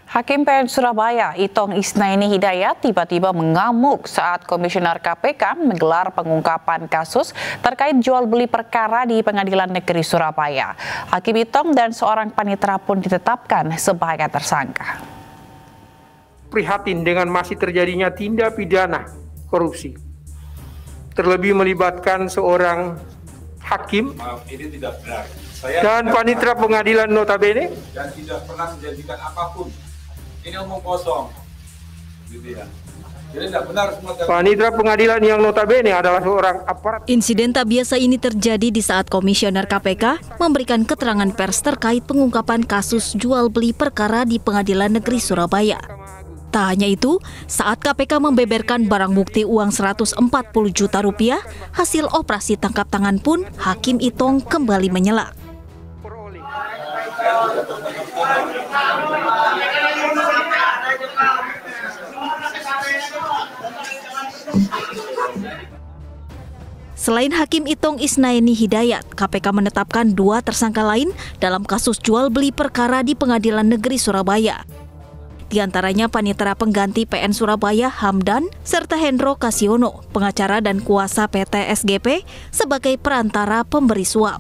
Hakim PN Surabaya, Itong Isnaini Hidayat, tiba-tiba mengamuk saat Komisioner KPK menggelar pengungkapan kasus terkait jual beli perkara di Pengadilan Negeri Surabaya. Hakim Itong dan seorang panitera pun ditetapkan sebagai tersangka. Prihatin dengan masih terjadinya tindak pidana korupsi, terlebih melibatkan seorang hakim. Maaf, ini tidak benar. Dan panitera pengadilan notabene dan tidak pernah menjanjikan apapun. Ini omong kosong, gitu ya. Jadi tidak benar semua. Panitera pengadilan yang notabene adalah seorang aparat. Insiden tak biasa ini terjadi di saat Komisioner KPK memberikan keterangan pers terkait pengungkapan kasus jual beli perkara di Pengadilan Negeri Surabaya. Tak hanya itu, saat KPK membeberkan barang bukti uang 140 juta rupiah hasil operasi tangkap tangan pun, Hakim Itong kembali menyela. Selain Hakim Itong Isnaini Hidayat, KPK menetapkan 2 tersangka lain dalam kasus jual beli perkara di Pengadilan Negeri Surabaya. Di antaranya panitera pengganti PN Surabaya Hamdan, serta Hendro Kasiono, pengacara dan kuasa PT SGP sebagai perantara pemberi suap.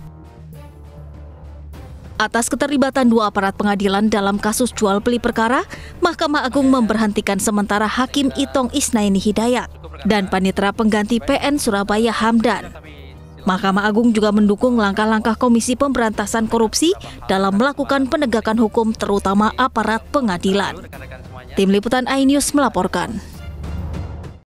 Atas keterlibatan 2 aparat pengadilan dalam kasus jual beli perkara, Mahkamah Agung memberhentikan sementara Hakim Itong Isnaini Hidayat dan panitera pengganti PN Surabaya Hamdan. Mahkamah Agung juga mendukung langkah-langkah Komisi Pemberantasan Korupsi dalam melakukan penegakan hukum terutama aparat pengadilan. Tim Liputan iNews melaporkan.